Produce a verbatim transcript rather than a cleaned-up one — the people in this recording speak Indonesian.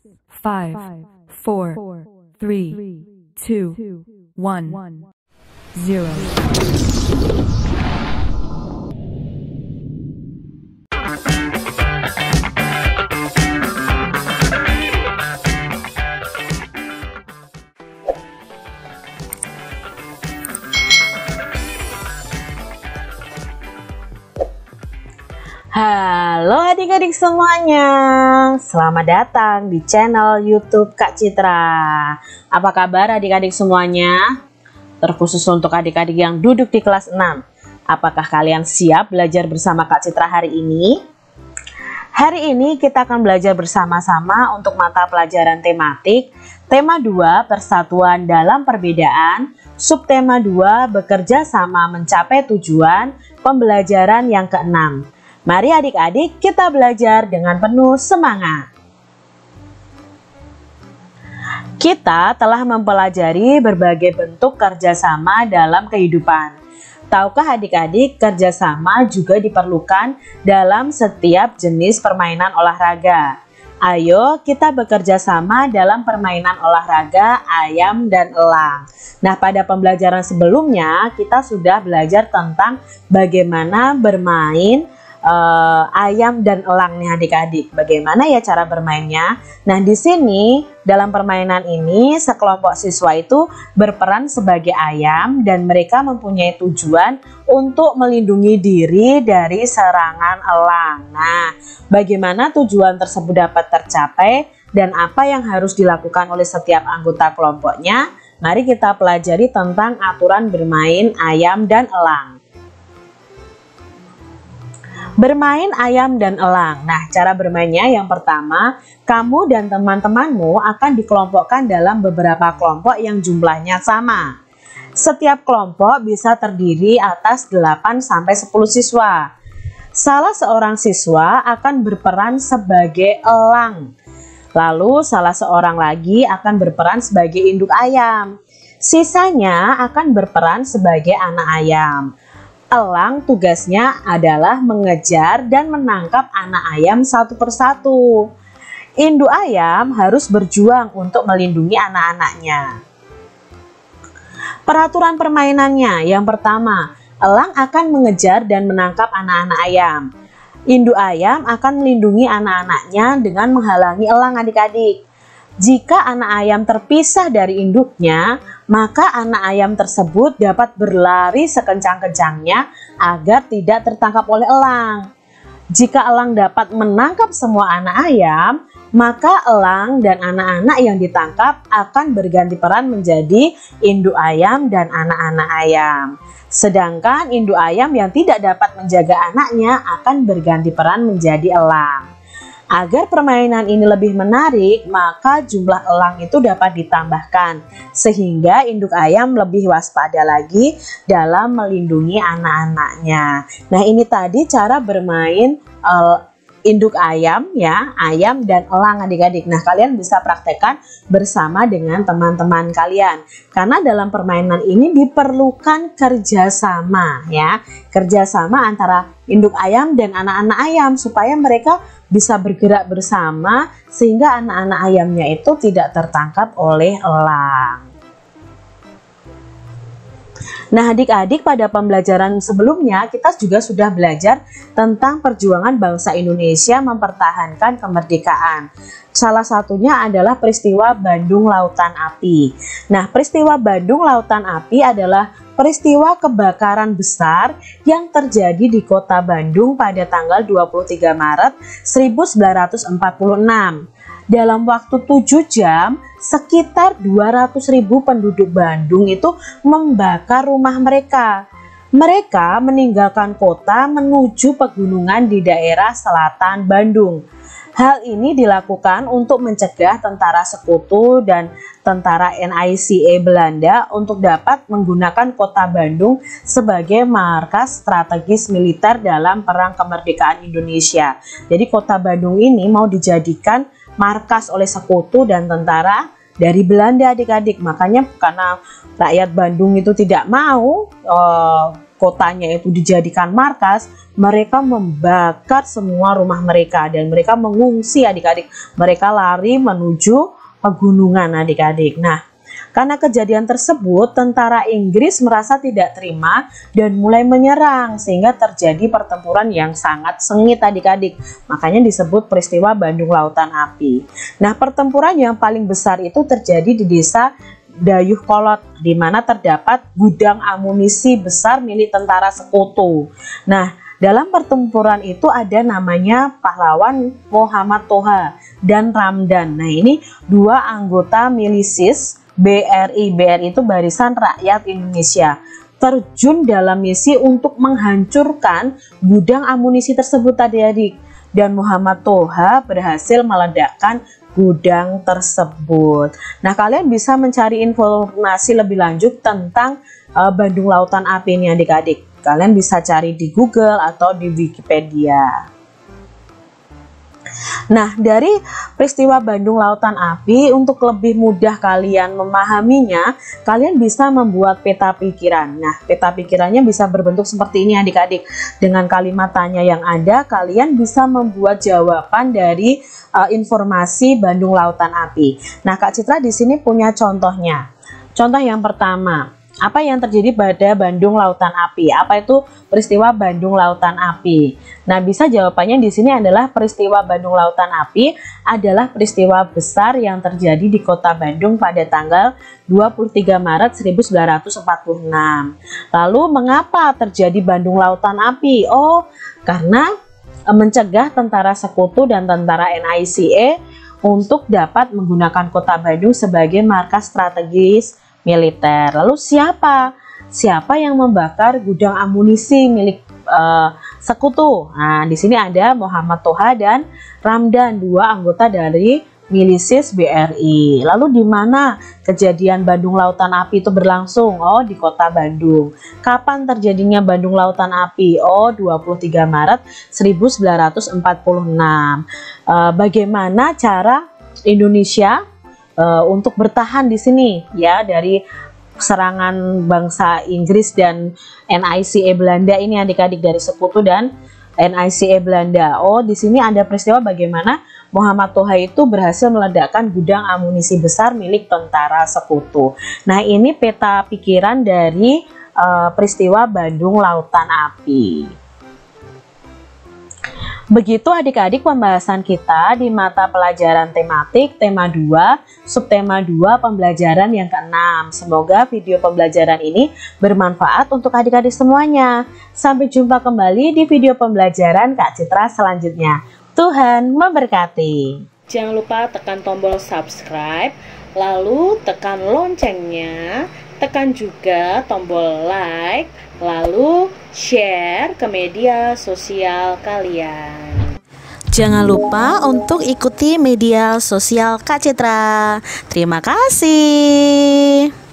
five, four, three, two, one, zero. Halo adik-adik semuanya, selamat datang di channel YouTube Kak Citra. Apa kabar adik-adik semuanya? Terkhusus untuk adik-adik yang duduk di kelas enam. Apakah kalian siap belajar bersama Kak Citra hari ini? Hari ini kita akan belajar bersama-sama untuk mata pelajaran tematik Tema dua, Persatuan dalam Perbedaan, Subtema dua, Bekerja sama mencapai tujuan, pembelajaran yang keenam. Mari adik-adik kita belajar dengan penuh semangat. Kita telah mempelajari berbagai bentuk kerjasama dalam kehidupan. Tahukah adik-adik, kerjasama juga diperlukan dalam setiap jenis permainan olahraga. Ayo kita bekerja sama dalam permainan olahraga ayam dan elang. Nah, pada pembelajaran sebelumnya kita sudah belajar tentang bagaimana bermain Uh, ayam dan elang nih adik-adik. Bagaimana ya cara bermainnya? Nah, di sini dalam permainan ini sekelompok siswa itu berperan sebagai ayam dan mereka mempunyai tujuan untuk melindungi diri dari serangan elang. Nah, bagaimana tujuan tersebut dapat tercapai dan apa yang harus dilakukan oleh setiap anggota kelompoknya? Mari kita pelajari tentang aturan bermain ayam dan elang. Bermain ayam dan elang. Nah, cara bermainnya yang pertama, kamu dan teman-temanmu akan dikelompokkan dalam beberapa kelompok yang jumlahnya sama. Setiap kelompok bisa terdiri atas delapan sampai sepuluh siswa. Salah seorang siswa akan berperan sebagai elang. Lalu salah seorang lagi akan berperan sebagai induk ayam. Sisanya akan berperan sebagai anak ayam. Elang tugasnya adalah mengejar dan menangkap anak ayam satu persatu. Induk ayam harus berjuang untuk melindungi anak-anaknya. Peraturan permainannya yang pertama, elang akan mengejar dan menangkap anak-anak ayam. Induk ayam akan melindungi anak-anaknya dengan menghalangi elang adik-adik. Jika anak ayam terpisah dari induknya, maka anak ayam tersebut dapat berlari sekencang-kencangnya agar tidak tertangkap oleh elang. Jika elang dapat menangkap semua anak ayam, maka elang dan anak-anak yang ditangkap akan berganti peran menjadi induk ayam dan anak-anak ayam. Sedangkan induk ayam yang tidak dapat menjaga anaknya akan berganti peran menjadi elang. Agar permainan ini lebih menarik, maka jumlah elang itu dapat ditambahkan sehingga induk ayam lebih waspada lagi dalam melindungi anak-anaknya. Nah, ini tadi cara bermain uh, induk ayam ya, ayam dan elang adik-adik. Nah, kalian bisa praktekkan bersama dengan teman-teman kalian. Karena dalam permainan ini diperlukan kerjasama ya, kerjasama antara induk ayam dan anak-anak ayam supaya mereka bisa bergerak bersama sehingga anak-anak ayamnya itu tidak tertangkap oleh elang. Nah, adik-adik, pada pembelajaran sebelumnya kita juga sudah belajar tentang perjuangan bangsa Indonesia mempertahankan kemerdekaan. Salah satunya adalah peristiwa Bandung Lautan Api. Nah, peristiwa Bandung Lautan Api adalah peristiwa kebakaran besar yang terjadi di kota Bandung pada tanggal dua puluh tiga Maret seribu sembilan ratus empat puluh enam. Dalam waktu tujuh jam, sekitar dua ratus ribu penduduk Bandung itu membakar rumah mereka. Mereka meninggalkan kota menuju pegunungan di daerah selatan Bandung. Hal ini dilakukan untuk mencegah tentara sekutu dan tentara N I C E Belanda untuk dapat menggunakan kota Bandung sebagai markas strategis militer dalam Perang Kemerdekaan Indonesia. Jadi kota Bandung ini mau dijadikan markas oleh sekutu dan tentara dari Belanda adik-adik. Makanya karena rakyat Bandung itu tidak mau uh, kotanya itu dijadikan markas, mereka membakar semua rumah mereka dan mereka mengungsi adik-adik. Mereka lari menuju pegunungan adik-adik. Nah, karena kejadian tersebut, tentara Inggris merasa tidak terima dan mulai menyerang sehingga terjadi pertempuran yang sangat sengit adik-adik. Makanya disebut peristiwa Bandung Lautan Api. Nah, pertempuran yang paling besar itu terjadi di desa Dayuhkolot, di mana terdapat gudang amunisi besar milik tentara sekutu. Nah, dalam pertempuran itu ada namanya pahlawan Muhammad Toha dan Ramdan. Nah, ini dua anggota milisis B R I. B R I itu Barisan Rakyat Indonesia, terjun dalam misi untuk menghancurkan gudang amunisi tersebut adik-adik. Dan Muhammad Toha berhasil meledakkan gudang tersebut. Nah, kalian bisa mencari informasi lebih lanjut tentang uh, Bandung Lautan Api ini adik-adik. Kalian bisa cari di Google atau di Wikipedia. Nah, dari peristiwa Bandung Lautan Api, untuk lebih mudah kalian memahaminya, kalian bisa membuat peta pikiran. Nah, peta pikirannya bisa berbentuk seperti ini adik-adik. Dengan kalimat tanya yang ada, kalian bisa membuat jawaban dari uh, informasi Bandung Lautan Api. Nah, Kak Citra di sini punya contohnya. Contoh yang pertama, apa yang terjadi pada Bandung Lautan Api? Apa itu peristiwa Bandung Lautan Api? Nah, bisa jawabannya di sini adalah peristiwa Bandung Lautan Api adalah peristiwa besar yang terjadi di Kota Bandung pada tanggal dua puluh tiga Maret seribu sembilan ratus empat puluh enam. Lalu, mengapa terjadi Bandung Lautan Api? Oh, karena mencegah tentara sekutu dan tentara N I C E untuk dapat menggunakan Kota Bandung sebagai markas strategis militer. Lalu siapa? Siapa yang membakar gudang amunisi milik uh, sekutu? Nah, di sini ada Muhammad Toha dan Ramdan, dua anggota dari milisis B R I. Lalu di mana kejadian Bandung Lautan Api itu berlangsung? Oh, di Kota Bandung. Kapan terjadinya Bandung Lautan Api? Oh, dua puluh tiga Maret seribu sembilan ratus empat puluh enam. Uh, bagaimana cara Indonesia Uh, untuk bertahan di sini ya dari serangan bangsa Inggris dan N I C E Belanda ini adik-adik, dari sekutu dan N I C E Belanda. Oh, di sini ada peristiwa bagaimana Muhammad Toha itu berhasil meledakkan gudang amunisi besar milik tentara sekutu. Nah, ini peta pikiran dari uh, peristiwa Bandung Lautan Api. Begitu adik-adik pembahasan kita di mata pelajaran tematik tema dua, subtema dua pembelajaran yang keenam. Semoga video pembelajaran ini bermanfaat untuk adik-adik semuanya. Sampai jumpa kembali di video pembelajaran Kak Citra selanjutnya. Tuhan memberkati. Jangan lupa tekan tombol subscribe, lalu tekan loncengnya, tekan juga tombol like, lalu share ke media sosial kalian. Jangan lupa untuk ikuti media sosial Kak Citra. Terima kasih.